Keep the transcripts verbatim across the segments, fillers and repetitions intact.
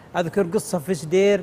أذكر قصة في سدير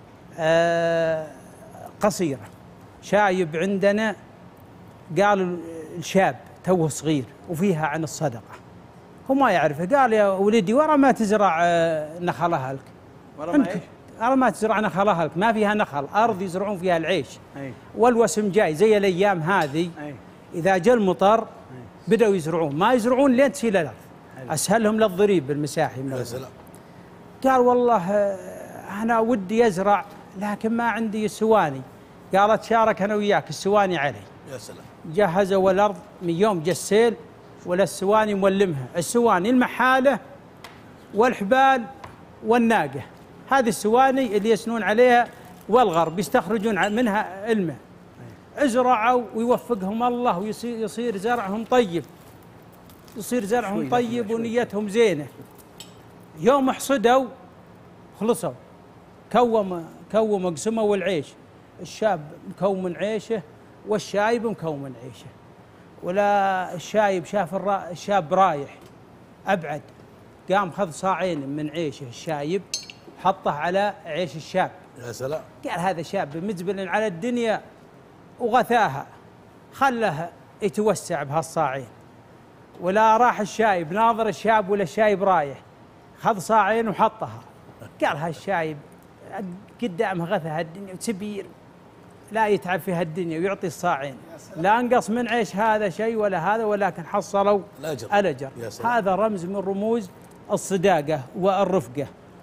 آه قصيرة. شايب عندنا قال الشاب توه صغير وفيها عن الصدقة، هو ما يعرفه، قال يا ولدي ورا ما تزرع نخل أهلك، ورا ما ايش؟ ورا ما تزرع نخل أهلك، ما فيها نخل، أرض يزرعون فيها العيش. أي. والوسم جاي زي الأيام هذه. أي. إذا جاء المطر بدأوا يزرعون، ما يزرعون لين تسيل الأرض، أسهلهم للضريب المساحي من يا سلام. قال والله أنا ودي أزرع لكن ما عندي السواني. قالت شارك أنا وياك السواني علي. يا سلام. جهزوا الأرض من يوم جا السيل ولا السواني مولمها، السواني المحالة والحبال والناقة، هذه السواني اللي يسنون عليها والغرب يستخرجون منها الماء. ازرعوا ويوفقهم الله ويصير يصير زرعهم طيب، يصير زرعهم طيب ونيتهم زينة. يوم حصدوا خلصوا، كوم كوم قسموا العيش، الشاب مكوم عيشه والشايب مكوم عيشه. ولا الشايب شاف الشاب رايح أبعد، قام خذ صاعين من عيشه الشايب حطه على عيش الشاب. يا سلام. قال هذا شاب مزبل على الدنيا وغثاها، خله يتوسع بهالصاعين. ولا راح الشايب ناظر الشاب ولا الشايب رايح، خذ صاعين وحطها. قال هالشايب قدامه غثى هالدنيا وسبير لا يتعب في هالدنيا ويعطي الصاعين، لا انقص من عيش هذا شيء ولا هذا، ولكن حصلوا الأجر. الأجر. هذا رمز من رموز الصداقة والرفقة.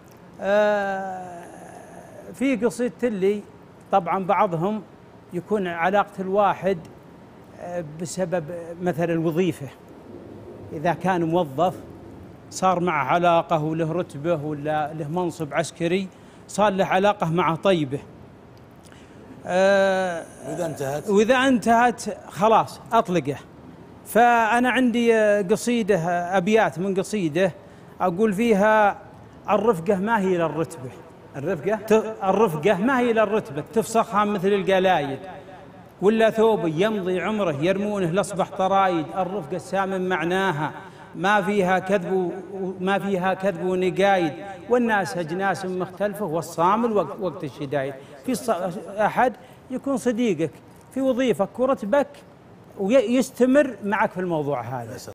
آه في قصيدة اللي طبعا بعضهم يكون علاقة الواحد بسبب مثلا الوظيفة، إذا كان موظف صار معه علاقة وله رتبة ولا له منصب عسكري صار له علاقة معه طيبة. آه وإذا انتهت وإذا انتهت خلاص أطلقه. فأنا عندي قصيدة أبيات من قصيدة أقول فيها الرفقة ما هي للرتبة، الرفقة الرفقة ما هي للرتبة تفسخها مثل القلايد، ولا ثوب يمضي عمره يرمونه لأصبح طرايد. الرفقة السامن معناها ما فيها كذب ما فيها كذب ونقايد، والناس أجناس مختلفة والصامل وقت الشدايد. في أحد يكون صديقك في وظيفك ورتبك ويستمر معك في الموضوع هذا.